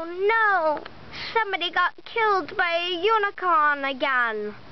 Oh no! Somebody got killed by a unicorn again.